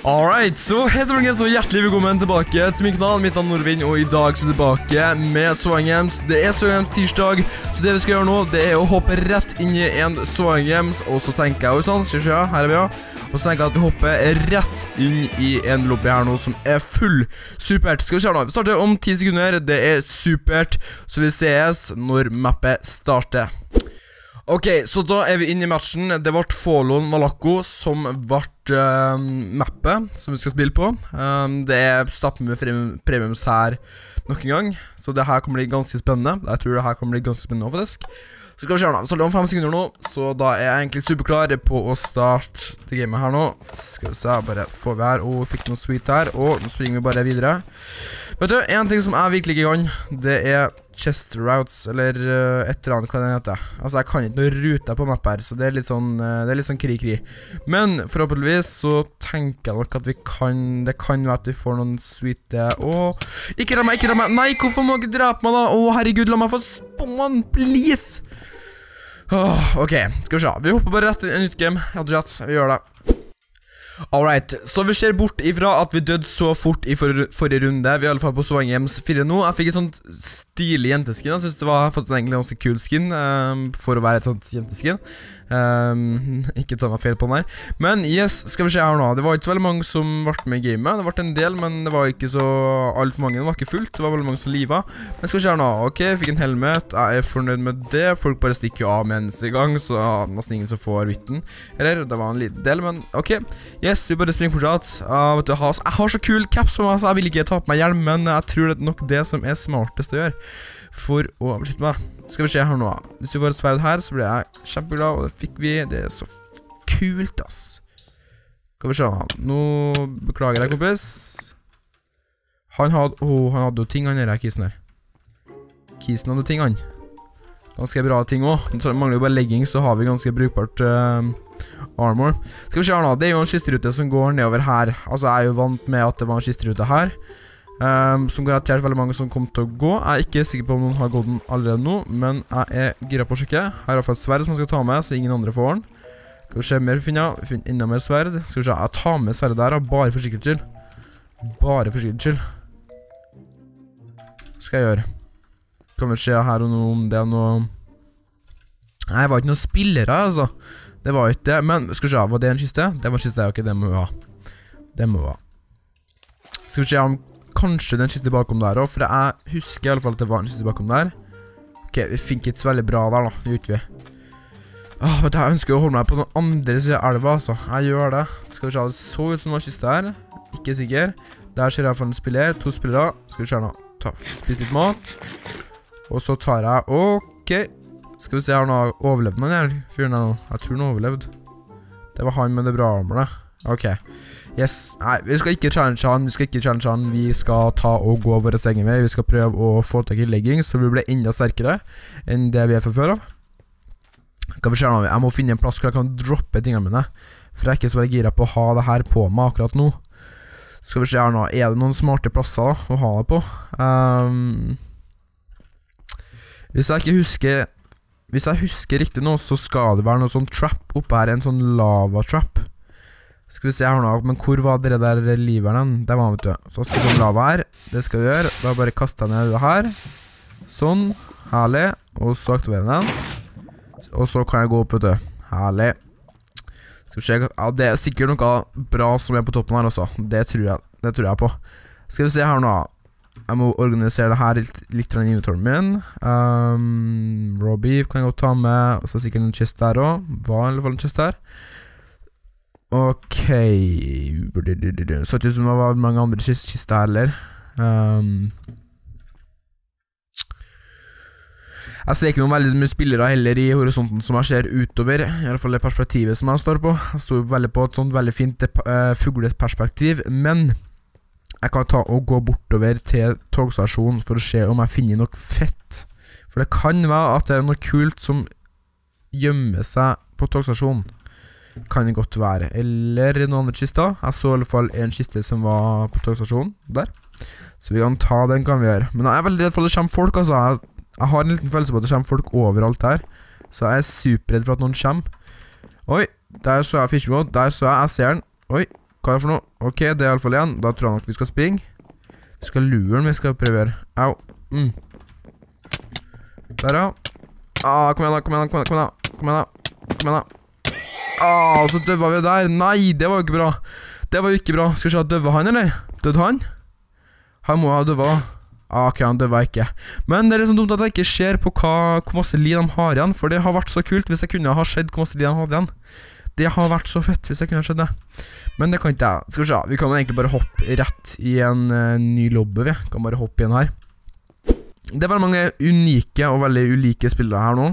Alright, så hei folkens og hjertelig velkommen tilbake til min kanal. Mitt navn er Norvin, og i dag så er jeg tilbake med Swang Games. Det er Swang Games tirsdag, så det vi skal gjøre nå, det er å hoppe rett inn i en Swang Games. Og så tenker jeg jo sånn, her er vi ja. Og så tenker jeg at vi hopper rett inn i en lobby her nå som er full supert. Skal vi se nå, vi starter om 10 sekunder, det er supert. Så vi ses når mappet starter. Ok, så da er vi inne i matchen. Det ble Folon Malaco som ble mappet som vi skal spille på. Det er stappet med premiums her nok en gang, så det her kommer bli ganske spennende. Jeg tror det her kommer bli ganske spennende faktisk. Så skal vi se nå, vi starter om 5 sekunder nå, så da er jeg egentlig superklar på å starte det gamet her nå. Skal vi se, bare får vi her, og fikk noe sweet her, og nå springer vi bare videre. Vet du, en ting som jeg virkelig ikke kan, det er chest routes, eller et eller annet, hva det heter. Altså, jeg kan ikke noe rute på mapp her, så det er litt sånn krig. Men forhåpentligvis så tenker jeg nok at vi kan, det kan være at vi får noen sweete, ikke ramme meg, nei, hvorfor må du ikke drepe meg da? Herregud, la meg få spawn, please! Ok, skal vi se, vi hopper bare rett i en nytt game, vi gjør det. Alright, så vi ser bort ifra at vi døde så fort i forrige runde. Vi er i alle fall på Swang Games 4 nå. Jeg fikk et sånt stilig jenteskin. Jeg synes det var faktisk egentlig en ganske kul skin for å være et sånt jenteskin. Ikke ta meg feil på den her. Men yes, skal vi se her nå. Det var ikke så veldig mange som ble med i gamet. Det ble en del, men det var ikke så alt for mange. Det var ikke fullt, det var veldig mange som livet. Men skal vi se her nå. Ok, jeg fikk en helmet. Jeg er fornøyd med det. Folk bare stikker av med eneste gang, så nesten ingen som får vitten. Eller, det var en liten del, men ok. Yes, vi bare springer fortsatt. Vet du, jeg har så kul caps på meg, så jeg vil ikke ta på meg hjelm, men jeg tror det er nok det som er smartest å gjøre for å beskytte meg. Skal vi se her nå. Hvis vi får et sverd her, så blir jeg kjempeglad, og det fikk vi. Det er så kult, ass. Skal vi se nå. Nå beklager jeg, kompis. Han hadde jo ting, han her, kisen her. Kisen hadde ting, han. Ganske bra ting også. Nå mangler jo bare leggings, så har vi ganske brukbart armor. Skal vi se her nå. Det er jo en kisterute som går nedover her. Altså, jeg er jo vant med at det var en kisterute her. Som garantert veldig mange som kommer til å gå. Jeg er ikke sikker på om noen har gått den allerede nå, men jeg er gira på å sjekke. Her er i hvert fall et sverd som jeg skal ta med, så ingen andre får den. Skal vi se mer vi finner enda mer sverd. Skal vi se, jeg tar med sverdet der, bare for sikkerhets skyld. Bare for sikkerhets skyld. Hva skal jeg gjøre? Kan vi se her og nå om det er noe... Nei, det var ikke noen spillere, altså. Det var ikke det, men skal vi se, var det en kiste? Det var en kiste, ok, det må vi ha. Det må vi ha. Skal vi se om kanskje den kiste bakom der også, for jeg husker i alle fall at det var en kiste bakom der. Ok, vi fikk ikke så veldig bra der da, det gjorde vi. Vet du, jeg ønsker å holde meg på den andre siden av elva, altså. Jeg gjør det. Skal vi se, det så ut som det var kiste her. Ikke sikker. Der ser jeg i hvert fall en spiller, 2 spillere. Skal vi se nå, spise litt mat. Og så tar jeg, ok. Skal vi se her nå, overlevde man her, fyren her nå. Jeg tror han overlevde. Det var han med det bra armorene. Ok. Yes, nei, vi skal ikke challenge han, vi skal ta og gå våre egen vei. Vi skal prøve å få tak i leggings, så vi blir enda sterkere enn det vi er fra før av. Skal vi se nå, jeg må finne en plass hvor jeg kan droppe tingene mine, for jeg er ikke så veldig gira på å ha det her på meg akkurat nå. Skal vi se her nå, er det noen smarte plasser da, å ha det på? Hvis jeg husker riktig nå, så skal det være noen sånn trap oppe her, en sånn lava trap. Skal vi se her nå, men hvor var det der liveren? Der var han, vet du. Så skal vi lava her, det skal vi gjøre. Da bare kaster jeg ned det her. Sånn, herlig. Og så aktiverer den. Og så kan jeg gå opp, vet du. Herlig. Skal vi se, ja, det er sikkert noe bra som er på toppen her også. Det tror jeg på. Skal vi se her nå. Jeg må organisere det her litt i invitoren min. Raw beef kan jeg godt ta med. Og så sikkert en chest der også. Var i hvert fall en chest der. Ok, så ut som det var mange andre kister heller. Jeg ser ikke noen veldig mye spillere heller i horisonten som jeg ser utover, i alle fall det perspektivet som jeg står på. Jeg står veldig på et sånt veldig fint fugleperspektiv, men jeg kan ta og gå bortover til togstasjonen for å se om jeg finner noe fett. For det kan være at det er noe kult som gjemmer seg på togstasjonen. Kan det godt være, eller noen andre kister. Jeg så i alle fall en kiste som var på togstasjonen der, så vi kan ta den, kan vi gjøre. Men jeg er veldig redd for at det kommer folk, altså. Jeg har en liten følelse på at det kommer folk overalt her, så jeg er superredd for at noen kommer. Oi, der så jeg fishboat, der så jeg ser den. Oi, Hva det for noe? Ok, det I alle fall igjen. Da tror jeg nok vi skal springe. Vi skal lure den, vi skal prøve å gjøre. Au. Der ja. Kom igjen da, kom igjen da, kom igjen da. Kom igjen da, kom igjen da. Så døva vi der. Nei, det var jo ikke bra. Det var jo ikke bra. Skal vi se, døva han eller? Døde han? Han må ha døva. Ok, han døva ikke. Men det liksom dumt at jeg ikke ser på hvor masse liv de har igjen, for det har vært så kult hvis jeg kunne ha sett hvor masse liv de hadde igjen. Det har vært så fett hvis jeg kunne ha sett det. Men det kan ikke jeg. Skal vi se, vi kan egentlig bare hoppe rett I en ny lobby, vi. Kan bare hoppe igjen her. Det veldig mange unike og veldig ulike spillere her nå.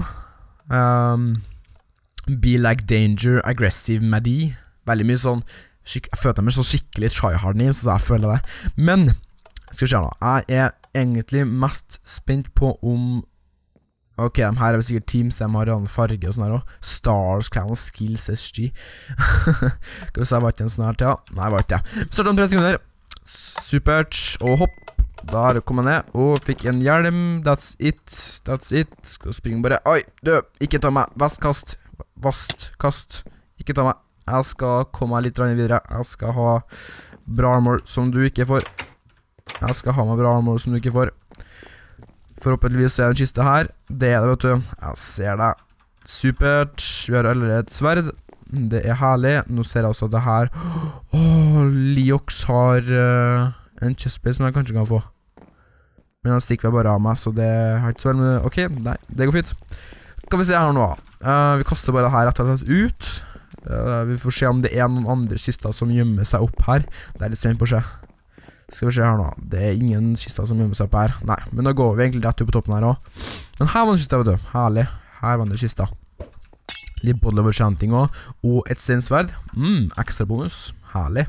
Be Like Danger, Aggressive Maddie. Veldig mye sånn, jeg føler meg så skikkelig tryhard name, så jeg føler det. Men, skal vi se nå, jeg egentlig mest spent på om ok, de her vel sikkert teams, de har en farge og sånn her også. Stars, Clan og Skills, SG. Skal vi se, var ikke en sånn her til, ja? Nei, var ikke det. Vi starter om 3 sekunder. Supert, og hopp. Der kom jeg ned, og fikk en hjelm. That's it, that's it. Skal springe bare. Oi, du, ikke ta meg. Vastkast, vastkast. Ikke ta meg. Jeg skal komme meg litt videre. Jeg skal ha bra armor som du ikke får. Jeg skal ha meg bra armor som du ikke får. Forhåpentligvis en kiste her. Det det, vet du. Jeg ser det. Supert. Vi har allerede et sverd. Det herlig. Nå ser jeg også at det her Leox har en chestplate som jeg kanskje kan få. Men han stikker bare av meg, så det har ikke så veldig med. Ok, nei, det går fint. Skal vi se her nå. Vi kaster bare her rett og slett ut. Vi får se om det noen andre kister som gjemmer seg opp her. Det litt spent på å se. Skal vi se her nå. Det ingen kister som gjemmer seg opp her. Nei, men da går vi egentlig rett opp på toppen her også. Men her var en kiste, vet du. Herlig. Her var en kiste. Litt bottle of enchanting også. Og et stensverd. Ekstra bonus. Herlig.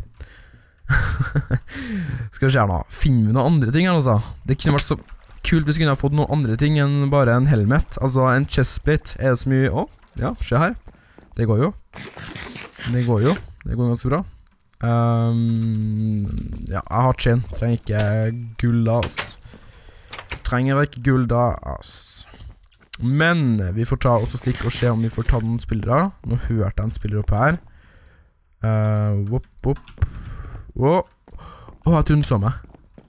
Skal vi se her nå. Finner vi noen andre ting her altså? Det kunne vært så kult hvis vi kunne ha fått noen andre ting enn bare en helmet. Altså en chestplate. Det så mye? Ja, se her. Det går jo. Det går jo. Det går ganske bra. Ja, jeg har chain. Trenger ikke gull da, ass. Trenger ikke gull da, ass. Men vi får ta også stikk og se om vi får ta noen spillere. Nå hørte jeg en spiller oppe her. Wopp, wopp. Jeg tror den så meg.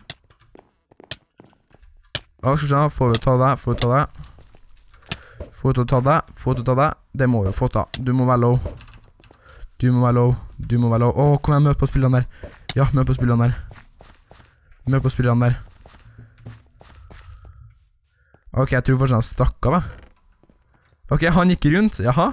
Skal vi se, får vi ta det, får vi ta det. Får vi ta det, får vi ta det. Det må vi få ta. Du må være low. Du må være low, du må være low. Kom igjen, møt på spillene der. Ja, møt på spillene der. Møt på spillene der. Ok, jeg tror fortsatt han stakk av, ok, han gikk rundt, jaha.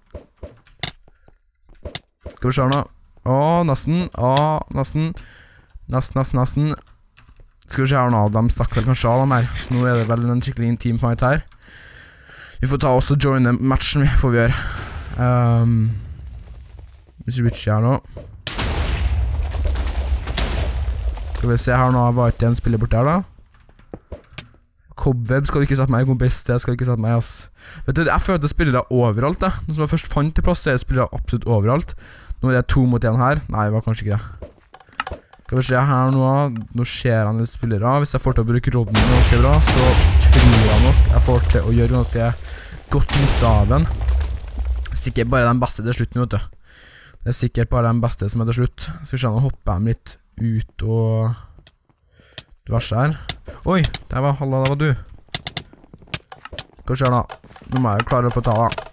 Skal vi se nå. Nesten. Nesten. Nesten. Skal vi se her nå, de stakk vel kanskje av dem her. Så nå det vel en skikkelig intim fight her. Vi får ta også joine matchen, får vi gjøre. Hvis vi ikke her nå. Skal vi se her nå, var ikke en spiller bort der da. Cobweb skal du ikke sette meg, kompis, det skal du ikke sette meg, ass. Vet du, jeg føler at det spiller da overalt da. Nå som jeg først fant til plass, så det spiller da absolutt overalt. Nå det 2 mot 1 her. Nei, det var kanskje ikke det. Skal vi se her nå. Nå ser han litt spillere. Hvis jeg får til å bruke rodden ganske bra, så tror jeg nok jeg får til å gjøre ganske godt nytt av den. Sikkert bare den beste til slutt nå, vet du. Det sikkert bare den beste som til slutt. Skal vi se, nå hopper jeg litt ut og diverse her. Oi, det var halva, det var du. Hva skjer da? Nå må jeg klare å få ta da.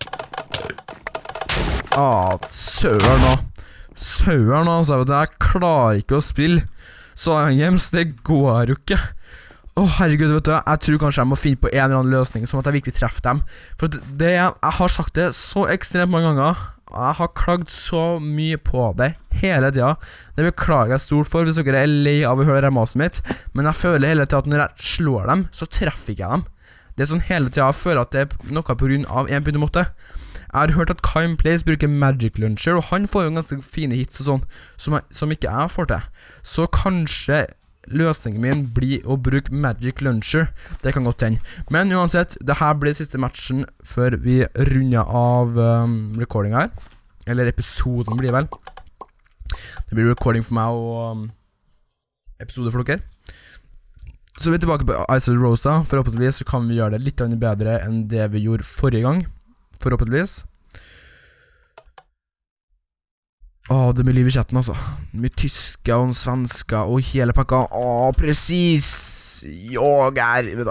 Søren da. Søren da, altså. Jeg klarer ikke å spille Swang Games, det går jo ikke. Herregud, vet du, jeg tror kanskje jeg må finne på en eller annen løsning som at jeg virkelig treffer dem. For det, jeg har sagt det så ekstremt mange ganger. Jeg har klagd så mye på det hele tiden. Det beklager jeg stort for hvis dere lei av å høre remaset mitt. Men jeg føler hele tiden at når jeg slår dem, så treffer ikke jeg dem. Det sånn hele tiden jeg føler at det noe på grunn av 1.8. Jeg har hørt at Kime Plays bruker Magic Launcher, og han får jo ganske fine hits og sånn, som ikke jeg får til. Så kanskje løsningen min blir å bruke Magic Launcher. Det kan godt hende. Men uansett, det her blir siste matchen før vi runder av recording her. Eller episoden blir vel. Det blir recording for meg og episode for dere. Så vi er tilbake på Isle Rosa. Forhåpentligvis så kan vi gjøre det litt bedre enn det vi gjorde forrige gang. Forhåpentligvis. det blir liv i chatten altså. Mye tyska og svenska og hele pakka. Precis. Jag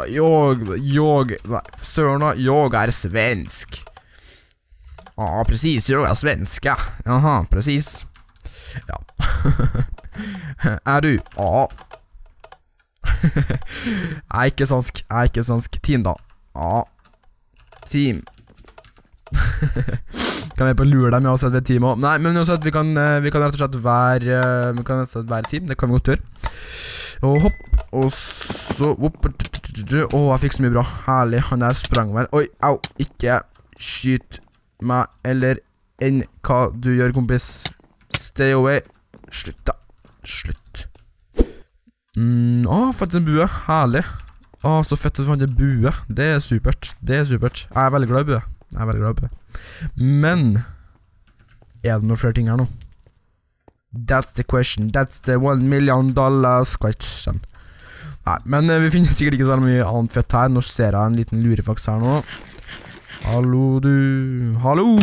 svensk. Precis, jag svenska. Jaha, precis. Ja. Du? Ja. Ikke svensk. Team da. Ja. Team. Kan vi på lure dem med å sette team også? Nei, men uansett, vi kan rett og slett være team. Det kan vi godt gjøre. Og hopp. Og så jeg fikk så mye bra. Herlig, han der sprang vel. Oi, au, ikke skyt meg eller enn hva du gjør, kompis. Stay away. Slutt da. Slutt. Faktisk en bue. Herlig. Så fett at vi fant en bue. Det er supert. Jeg er veldig glad i bue. Men er det noen flere ting her nå? That's the question. That's the $1 million question. Nei, men vi finner sikkert ikke så veldig mye annet fett her. Nå ser jeg en liten lurefaks her nå. Hallo du. Hallo.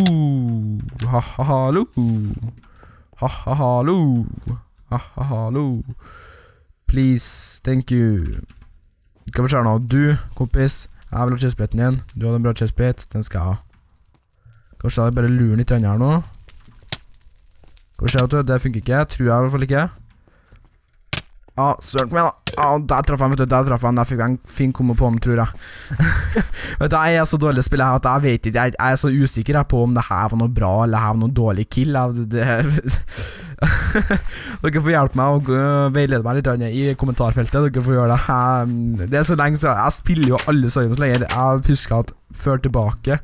Hallo. Please, thank you. Skal vi se nå. Du, kompis. Jeg vil ha chestplaten din. Du hadde en bra chestplate. Den skal jeg ha. Kanskje jeg bare lurer litt her nå. Kanskje det funker ikke. Tror jeg i hvert fall ikke. Søren meg da. Der traff jeg, der fikk jeg en fin kombo på ham, tror jeg. Vet du, jeg er så dårlig å spille her at jeg vet ikke, jeg er så usikker på om det her var noe bra, eller det her var noe dårlig kill. Dere får hjelpe meg og veilede meg litt i kommentarfeltet. Dere får gjøre det. Det er så lenge siden. Jeg spiller jo alle Soygames lenger. Jeg husker at før tilbake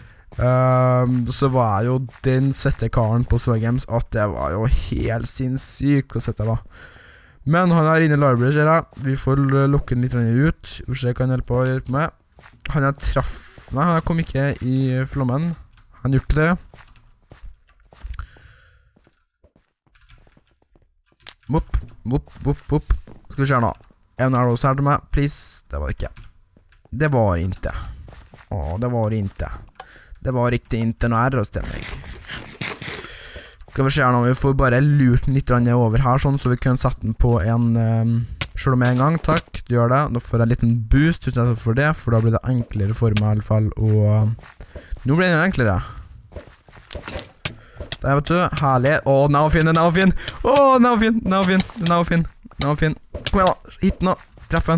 så var jeg jo den svette karen på Soygames at det var jo helt sinnssykt hvor svett jeg var. Men han er inne i library, ser jeg. Vi får lukke den litt ut. Kanskje jeg kan hjelpe meg. Han er traff... Nei, han kom ikke i flommen. Han gjorde det. Wopp. Skal vi se nå. En arrows her til meg, please. Det var det ikke. Det var ikke. Det var ikke noe arrows til meg. Skal vi se her nå, vi får bare lurt den litt over her, sånn, så vi kan sette den på en, selv om en gang, takk, du gjør det, da får jeg en liten boost, tusen takk for det, for da blir det enklere for meg i alle fall, og nå blir det enklere. Der vet du, herlig, den er fin, den er fin, kom igjen da, hit nå, treff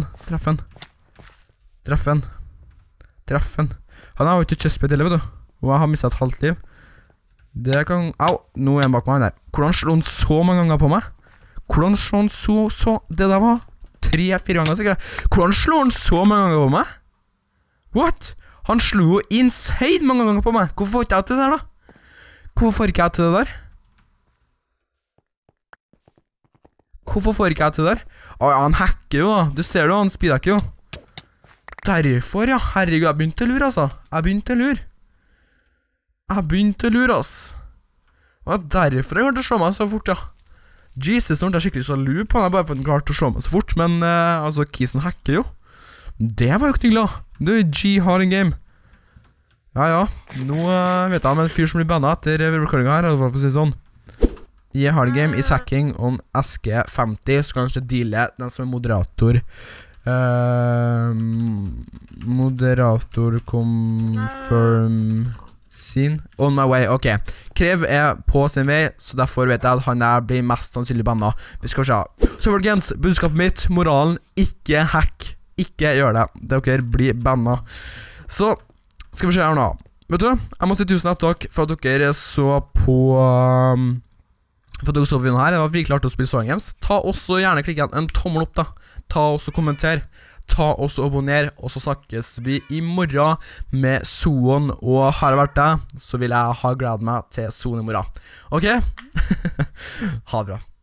den, han har jo ikke chestplate heller, vet du, og jeg har mistet et halvt liv. Det kan... nå er han bak meg der. Hvordan slår han så mange ganger på meg? Hvordan slår han så... Det der var 3-4 ganger sikkert. Hvordan slår han så mange ganger på meg? What? Han slo jo insane mange ganger på meg. Hvorfor får ikke jeg til det der da? Hvorfor får ikke jeg til det der? Han hacker jo da. Du ser det jo, han speedhacker jo. Derfor ja. Herregud, jeg begynte å lure altså. Jeg begynte å lure, ass. Det var derfor jeg klarte å slå meg så fort, ja. Jesus, nå er jeg skikkelig sjalu på han, bare for at han klarte å slå meg så fort. Men, altså, Kisen hacker jo. Det var jo ikke hyggelig, da. Det er jo G-hard in game. Ja. Nå vet jeg om en fyr som blir bannet etter recordingen her, i hvert fall for å si sånn. G-hard in game is hacking on SG50, så kanskje deale den som er moderator. Moderator confirm... On my way, ok. Krev er på sin vei, så derfor vet jeg at han der blir mest sannsynlig bannet. Vi skal se. Så folkens, budskapet mitt, moralen, ikke hack. Ikke gjør det. Dere blir bannet. Så, skal vi se her nå. Vet du, jeg må si tusen takk for at dere så på... For at dere så på videoen her. Det var virkelig klart å spille Soygames. Ta også gjerne klikk en tommel opp da. Ta også kommenter. Ta også abonner, og så snakkes vi i morgen med Soon, og har det vært det, så vil jeg ha glad meg til Soon i morgen. Ok? Ha det bra.